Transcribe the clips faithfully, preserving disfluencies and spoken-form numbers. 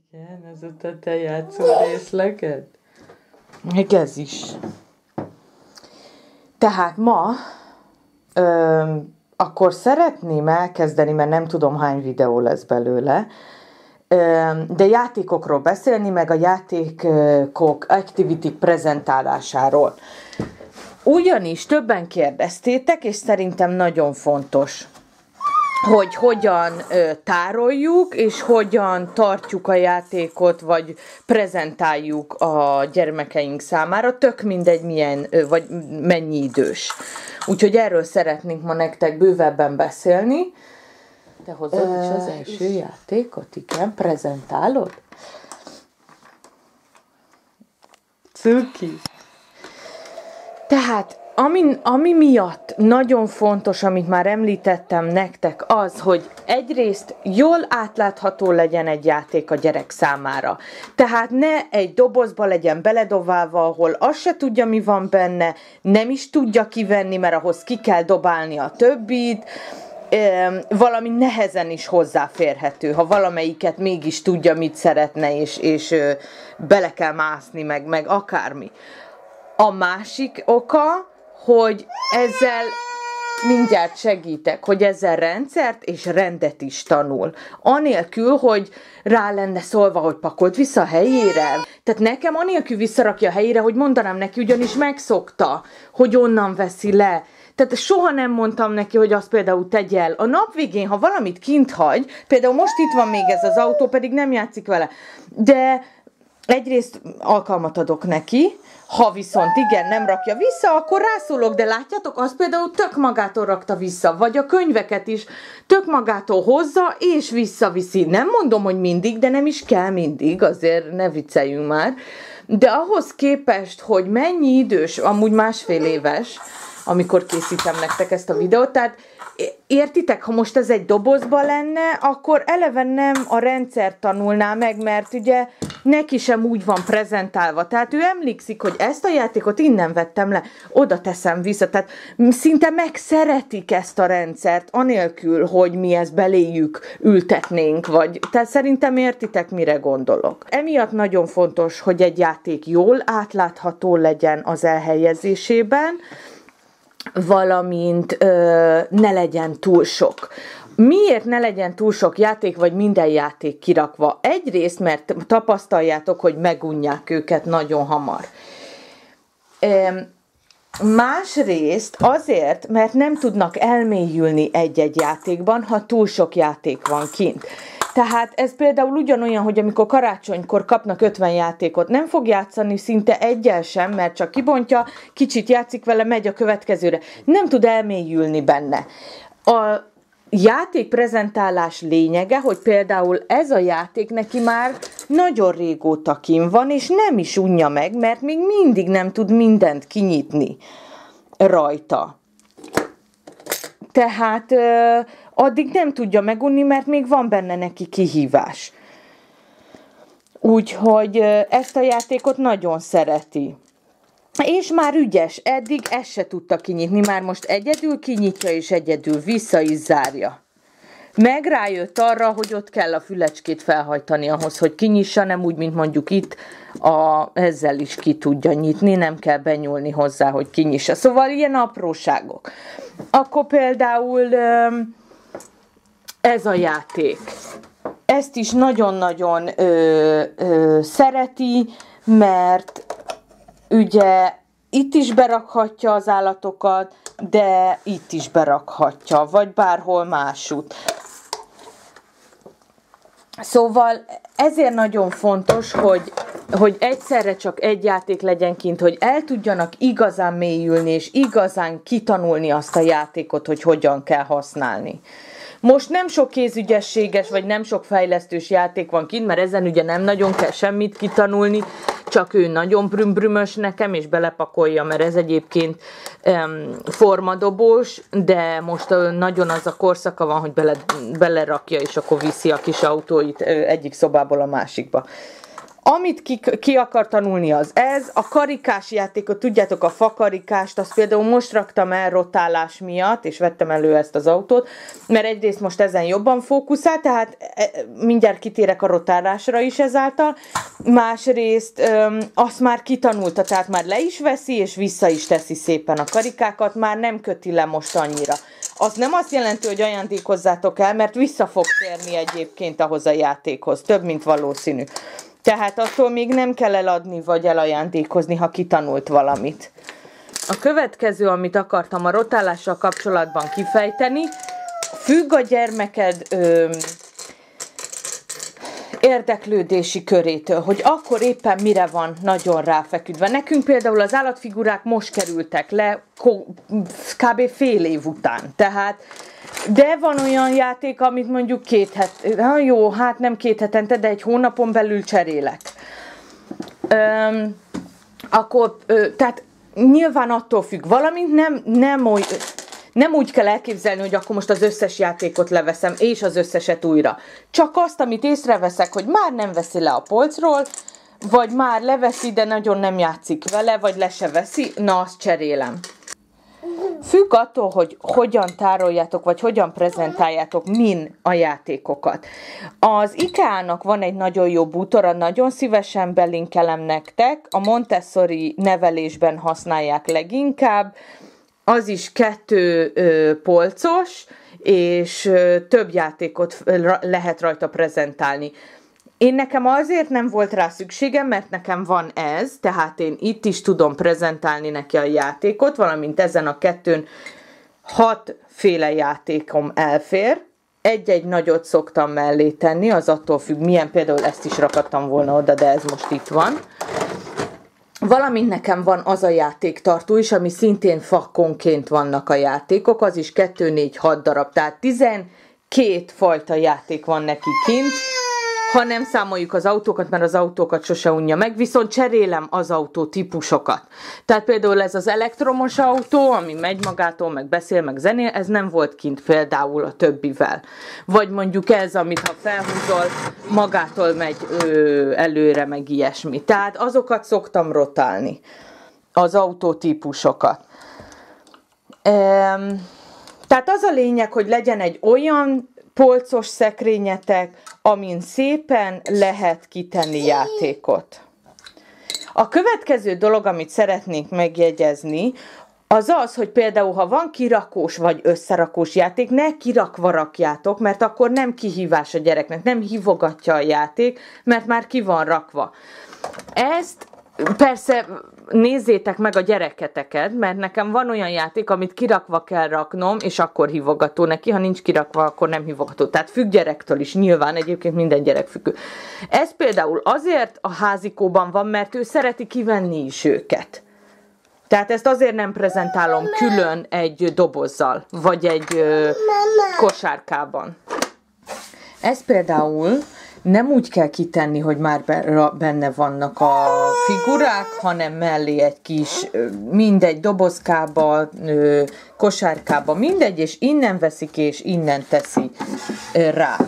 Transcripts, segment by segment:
Igen, azóta te játszol részleket? Még ez is. Tehát ma ö, akkor szeretném elkezdeni, mert nem tudom hány videó lesz belőle, ö, de játékokról beszélni, meg a játékok activity prezentálásáról. Ugyanis többen kérdeztétek, és szerintem nagyon fontos, hogy hogyan ö, tároljuk, és hogyan tartjuk a játékot, vagy prezentáljuk a gyermekeink számára, tök mindegy milyen, ö, vagy mennyi idős. Úgyhogy erről szeretnénk ma nektek bővebben beszélni. Te hozod is az első is. játékot, igen? Prezentálod? Cuki! Tehát Ami, ami miatt nagyon fontos, amit már említettem nektek, az, hogy egyrészt jól átlátható legyen egy játék a gyerek számára. Tehát ne egy dobozba legyen beledobálva, ahol azt se tudja, mi van benne, nem is tudja kivenni, mert ahhoz ki kell dobálni a többit, valami nehezen is hozzáférhető, ha valamelyiket mégis tudja, mit szeretne, és, és bele kell mászni, meg, meg akármi. A másik oka, hogy ezzel mindjárt segítek, hogy ezzel rendszert és rendet is tanul. Anélkül, hogy rá lenne szólva, hogy pakolt vissza a helyére. Tehát nekem anélkül visszarakja a helyére, hogy mondanám neki, ugyanis megszokta, hogy onnan veszi le. Tehát soha nem mondtam neki, hogy azt például tegye el. A nap végén, ha valamit kint hagy, például most itt van még ez az autó, pedig nem játszik vele. De egyrészt alkalmat adok neki, ha viszont igen, nem rakja vissza, akkor rászólok, de látjátok, az például tök magától rakta vissza, vagy a könyveket is tök magától hozza, és visszaviszi. Nem mondom, hogy mindig, de nem is kell mindig, azért ne vicceljünk már. De ahhoz képest, hogy mennyi idős, amúgy másfél éves, amikor készítem nektek ezt a videót, tehát értitek, ha most ez egy dobozba lenne, akkor eleve nem a rendszer tanulná meg, mert ugye neki sem úgy van prezentálva. Tehát ő emlékszik, hogy ezt a játékot innen vettem le, oda teszem vissza. Tehát szinte megszeretik ezt a rendszert, anélkül, hogy mi ezt beléjük ültetnénk, vagy... Tehát szerintem értitek, mire gondolok. Emiatt nagyon fontos, hogy egy játék jól átlátható legyen az elhelyezésében, valamint ö, ne legyen túl sok. Miért ne legyen túl sok játék, vagy minden játék kirakva? Egyrészt, mert tapasztaljátok, hogy megunják őket nagyon hamar. Másrészt azért, mert nem tudnak elmélyülni egy-egy játékban, ha túl sok játék van kint. Tehát ez például ugyanolyan, hogy amikor karácsonykor kapnak ötven játékot, nem fog játszani szinte egyel sem, mert csak kibontja, kicsit játszik vele, megy a következőre. Nem tud elmélyülni benne. A játékprezentálás lényege, hogy például ez a játék neki már nagyon régóta kint van, és nem is unja meg, mert még mindig nem tud mindent kinyitni rajta. Tehát ö, addig nem tudja megunni, mert még van benne neki kihívás. Úgyhogy ö, ezt a játékot nagyon szereti. És már ügyes, eddig ezt se tudta kinyitni, már most egyedül kinyitja, és egyedül vissza is zárja. Meg rájött arra, hogy ott kell a fülecskét felhajtani ahhoz, hogy kinyissa, nem úgy, mint mondjuk itt, a, ezzel is ki tudja nyitni, nem kell benyúlni hozzá, hogy kinyissa. Szóval ilyen apróságok. Akkor például ez a játék. Ezt is nagyon-nagyon ö, ö, szereti, mert ugye itt is berakhatja az állatokat, de itt is berakhatja, vagy bárhol másút. Szóval ezért nagyon fontos, hogy, hogy egyszerre csak egy játék legyen kint, hogy el tudjanak igazán mélyülni, és igazán kitanulni azt a játékot, hogy hogyan kell használni. Most nem sok kézügyességes, vagy nem sok fejlesztős játék van kint, mert ezen ugye nem nagyon kell semmit kitanulni, csak ő nagyon brümbrümös nekem, és belepakolja, mert ez egyébként um, formadobós, de most uh, nagyon az a korszaka van, hogy bele, belerakja, és akkor viszi a kis autóit uh, egyik szobából a másikba. Amit ki, ki akar tanulni az ez, a karikás játékot, tudjátok, a fakarikást, azt például most raktam el rotálás miatt, és vettem elő ezt az autót, mert egyrészt most ezen jobban fókuszál, tehát mindjárt kitérek a rotálásra is ezáltal, másrészt öm, azt már kitanulta, tehát már le is veszi, és vissza is teszi szépen a karikákat, már nem köti le most annyira. Az nem azt jelenti, hogy ajándékozzátok el, mert vissza fog térni egyébként ahhoz a játékhoz, több, mint valószínű. Tehát attól még nem kell eladni, vagy elajándékozni, ha kitanult valamit. A következő, amit akartam a rotálással kapcsolatban kifejteni, függ a gyermeked ö, érdeklődési körétől, hogy akkor éppen mire van nagyon ráfeküdve. Nekünk például az állatfigurák most kerültek le kb. Fél év után. Tehát, de van olyan játék, amit mondjuk két het, ha jó, hát nem két hetente, de egy hónapon belül cserélek. Öm, akkor, ö, tehát nyilván attól függ, valamint nem, nem oly... Nem úgy kell elképzelni, hogy akkor most az összes játékot leveszem, és az összeset újra. Csak azt, amit észreveszek, hogy már nem veszi le a polcról, vagy már leveszi, de nagyon nem játszik vele, vagy le se veszi, na azt cserélem. Függ attól, hogy hogyan tároljátok, vagy hogyan prezentáljátok min a játékokat. Az IKEA-nak van egy nagyon jó bútora, nagyon szívesen belinkelem nektek, a Montessori nevelésben használják leginkább, az is kettő ö, polcos, és ö, több játékot lehet rajta prezentálni. Én nekem azért nem volt rá szükségem, mert nekem van ez, tehát én itt is tudom prezentálni neki a játékot, valamint ezen a kettőn hatféle játékom elfér. Egy-egy nagyot szoktam mellé tenni, az attól függ, milyen, például ezt is rakadtam volna oda, de ez most itt van. Valamint nekem van az a játéktartó is, ami szintén fakonként vannak a játékok, az is kettő, négy, hat darab, tehát tizenkét fajta játék van neki kint, ha nem számoljuk az autókat, mert az autókat sose unja meg, viszont cserélem az autó típusokat. Tehát például ez az elektromos autó, ami megy magától, meg beszél, meg zenél, ez nem volt kint például a többivel. Vagy mondjuk ez, amit ha felhúzol, magától megy ö, előre, meg ilyesmi. Tehát azokat szoktam rotálni, az autótípusokat. Ehm, tehát az a lényeg, hogy legyen egy olyan polcos szekrényetek, amin szépen lehet kitenni játékot. A következő dolog, amit szeretnék megjegyezni, az az, hogy például, ha van kirakós vagy összerakós játék, ne kirakva rakjátok, mert akkor nem kihívás a gyereknek, nem hívogatja a játék, mert már ki van rakva. Ezt persze nézzétek meg a gyereketeket, mert nekem van olyan játék, amit kirakva kell raknom, és akkor hívogató neki, ha nincs kirakva, akkor nem hívogató. Tehát függ gyerektől is, nyilván egyébként minden gyerek függő. Ez például azért a házikóban van, mert ő szereti kivenni is őket. Tehát ezt azért nem prezentálom külön egy dobozzal, vagy egy ö, kosárkában. Ez például nem úgy kell kitenni, hogy már benne vannak a figurák, hanem mellé egy kis, mindegy dobozkába, kosárkába, mindegy, és innen veszik, és innen teszi rá.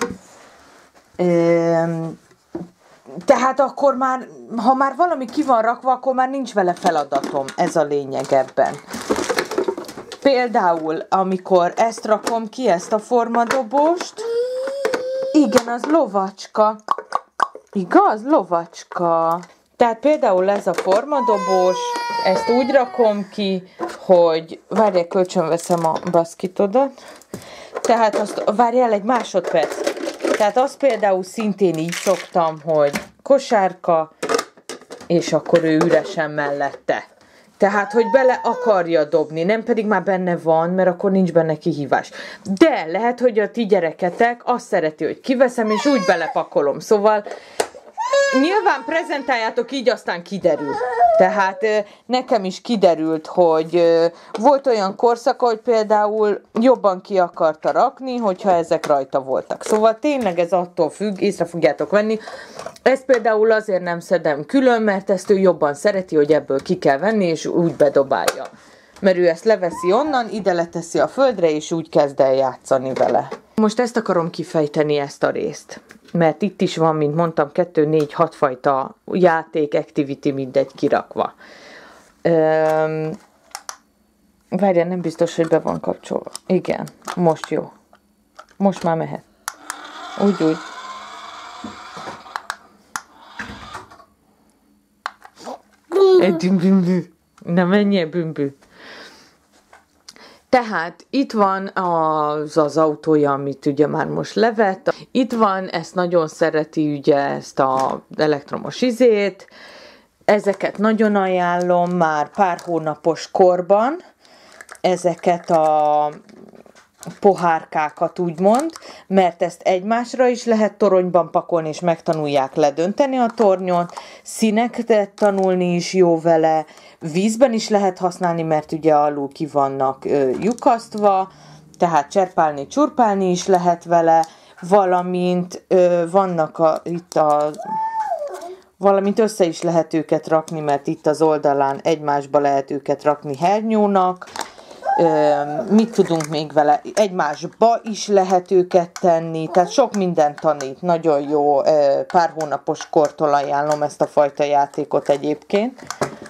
Tehát akkor már, ha már valami ki van rakva, akkor már nincs vele feladatom, ez a lényeg ebben. Például, amikor ezt rakom ki, ezt a formadobost, igen, az lovacska. Igaz? Lovacska. Tehát például ez a formadobós, ezt úgy rakom ki, hogy várjál, kölcsön veszem a baszkitodat. Tehát azt, várjál egy másodperc. Tehát azt például szintén így szoktam, hogy kosárka, és akkor ő üresen mellette. Tehát, hogy bele akarja dobni, nem pedig már benne van, mert akkor nincs benne kihívás. De lehet, hogy a ti gyereketek azt szereti, hogy kiveszem, és úgy belepakolom. Szóval nyilván prezentáljátok így, aztán kiderül. Tehát nekem is kiderült, hogy volt olyan korszaka, hogy például jobban ki akarta rakni, hogyha ezek rajta voltak. Szóval tényleg ez attól függ, észre fogjátok venni. Ezt például azért nem szedem külön, mert ezt ő jobban szereti, hogy ebből ki kell venni, és úgy bedobálja. Mert ő ezt leveszi onnan, ide leteszi a földre, és úgy kezd el játszani vele. Most ezt akarom kifejteni, ezt a részt. Mert itt is van, mint mondtam, kettő, négy, hat fajta játék, activity, mindegy kirakva. Öm, Várjál, nem biztos, hogy be van kapcsolva. Igen, most jó. Most már mehet. Úgy, úgy. Egy bűmbű. Na menjél, bűmbű. Tehát itt van az az autója, amit ugye már most levett. Itt van, ezt nagyon szereti ugye ezt az elektromos izét. Ezeket nagyon ajánlom már pár hónapos korban. Ezeket a pohárkákat úgymond, mert ezt egymásra is lehet toronyban pakolni, és megtanulják ledönteni a tornyot, színeket tanulni is jó vele, vízben is lehet használni, mert ugye alul ki vannak ö, lyukasztva, tehát cserpálni, csurpálni is lehet vele, valamint ö, vannak a, itt a valamint össze is lehet őket rakni, mert itt az oldalán egymásba lehet őket rakni hernyónak. Mit tudunk még vele? Egymásba is lehet őket tenni, tehát sok mindent tanít. Nagyon jó, pár hónapos kortól ajánlom ezt a fajta játékot egyébként.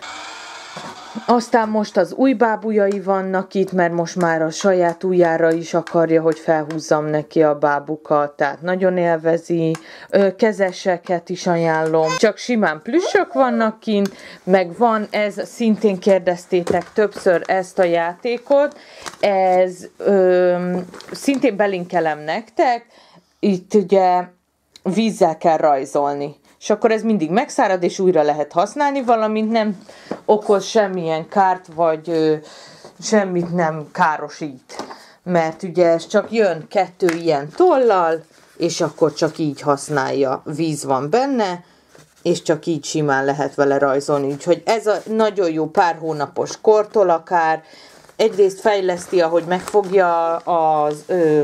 Aztán most az új bábujai vannak itt, mert most már a saját ujjára is akarja, hogy felhúzzam neki a bábukat, tehát nagyon élvezi. Kezeseket is ajánlom, csak simán plüssök vannak kint, meg van ez, szintén kérdeztétek többször ezt a játékot, ez ö, szintén belinkelem nektek, itt ugye vízzel kell rajzolni. És akkor ez mindig megszárad, és újra lehet használni, valamint nem okoz semmilyen kárt, vagy ö, semmit nem károsít. Mert ugye ez csak jön kettő ilyen tollal, és akkor csak így használja. Víz van benne, és csak így simán lehet vele rajzolni. Úgyhogy ez a nagyon jó pár hónapos kortól akár. Egyrészt fejleszti, ahogy megfogja az... Ö,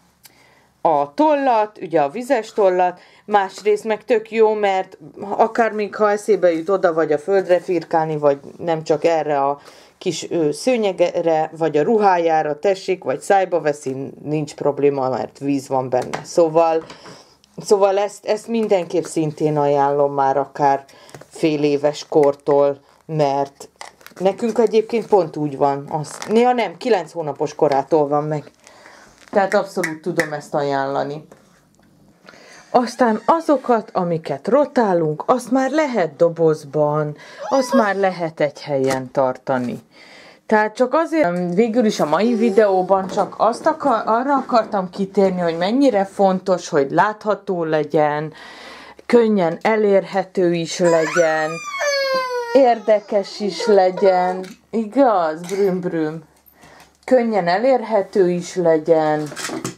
a tollat, ugye a vizes tollat, másrészt meg tök jó, mert akár még ha eszébe jut oda, vagy a földre firkálni, vagy nem csak erre a kis ö, szőnyegre, vagy a ruhájára tessék, vagy szájba veszi, nincs probléma, mert víz van benne. Szóval, szóval ezt, ezt mindenképp szintén ajánlom már akár fél éves kortól, mert nekünk egyébként pont úgy van. Az, néha nem, kilenc hónapos korától van meg. Tehát abszolút tudom ezt ajánlani. Aztán azokat, amiket rotálunk, azt már lehet dobozban, azt már lehet egy helyen tartani. Tehát csak azért, végül is a mai videóban csak azt akar, arra akartam kitérni, hogy mennyire fontos, hogy látható legyen, könnyen elérhető is legyen, érdekes is legyen, igaz, brüm-brüm. Könnyen elérhető is legyen,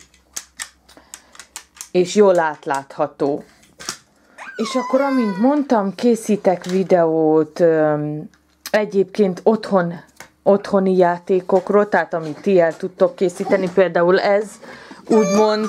és jól átlátható. És akkor, amint mondtam, készítek videót egyébként otthon, otthoni játékokról, tehát amit ti el tudtok készíteni, például ez, úgymond...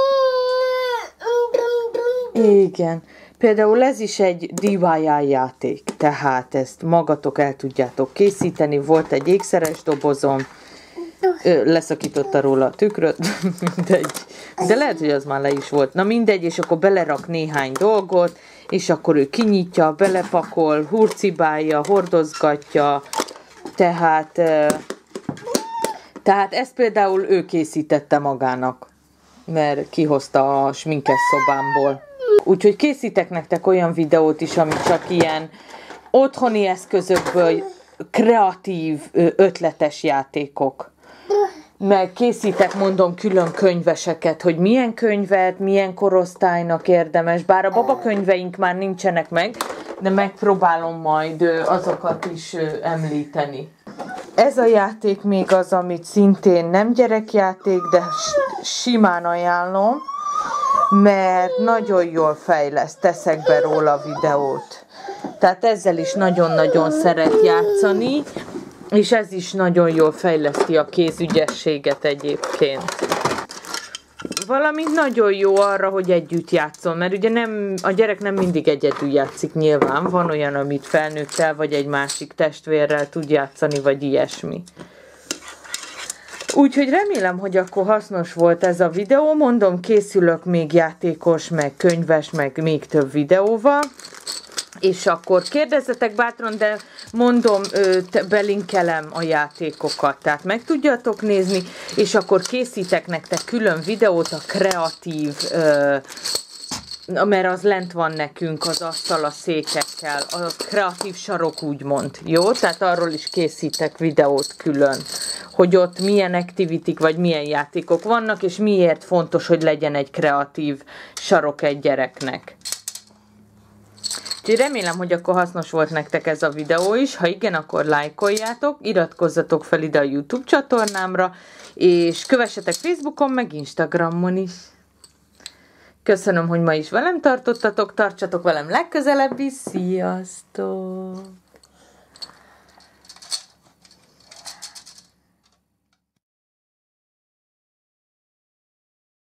Igen. Például ez is egy dé i á játék, tehát ezt magatok el tudjátok készíteni. Volt egy ékszeres dobozom, leszakította róla a tükröt, mindegy. De lehet, hogy az már le is volt. Na mindegy, és akkor belerak néhány dolgot, és akkor ő kinyitja, belepakol, hurcibálja, hordozgatja, tehát, tehát ezt például ő készítette magának, mert kihozta a sminkes szobámból. Úgyhogy készítek nektek olyan videót is, ami csak ilyen otthoni eszközökből kreatív, ötletes játékok. Meg készítek, mondom, külön könyveseket, hogy milyen könyvet, milyen korosztálynak érdemes. Bár a babakönyveink már nincsenek meg, de megpróbálom majd azokat is említeni. Ez a játék még az, amit szintén nem gyerekjáték, de simán ajánlom, mert nagyon jól fejleszt, teszek be róla videót. Tehát ezzel is nagyon-nagyon szeret játszani, és ez is nagyon jól fejleszti a kézügyességet egyébként. Valamint nagyon jó arra, hogy együtt játszom, mert ugye nem, a gyerek nem mindig egyedül játszik nyilván, van olyan, amit felnőttel vagy egy másik testvérrel tud játszani, vagy ilyesmi. Úgyhogy remélem, hogy akkor hasznos volt ez a videó. Mondom, készülök még játékos, meg könyves, meg még több videóval. És akkor kérdezzetek bátran, de mondom, belinkelem a játékokat, tehát meg tudjatok nézni, és akkor készítek nektek külön videót a kreatív, mert az lent van nekünk az asztal a székekkel, a kreatív sarok úgymond, jó? Tehát arról is készítek videót külön, hogy ott milyen aktivitik vagy milyen játékok vannak, és miért fontos, hogy legyen egy kreatív sarok egy gyereknek. Úgyhogy remélem, hogy akkor hasznos volt nektek ez a videó is. Ha igen, akkor lájkoljátok, iratkozzatok fel ide a YouTube csatornámra, és kövessetek Facebookon, meg Instagramon is. Köszönöm, hogy ma is velem tartottatok, tartsatok velem legközelebb is, sziasztok!